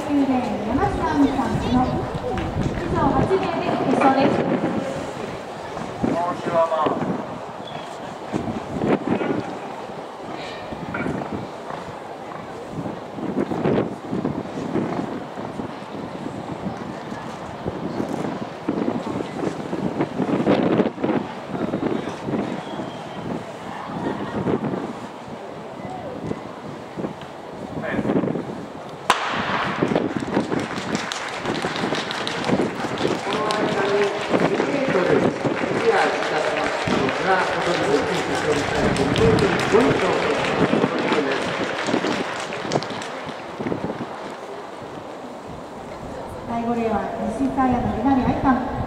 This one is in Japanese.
9レーン山下美さんの以上8名で決勝です。第5レーンは西沙耶の南愛さん。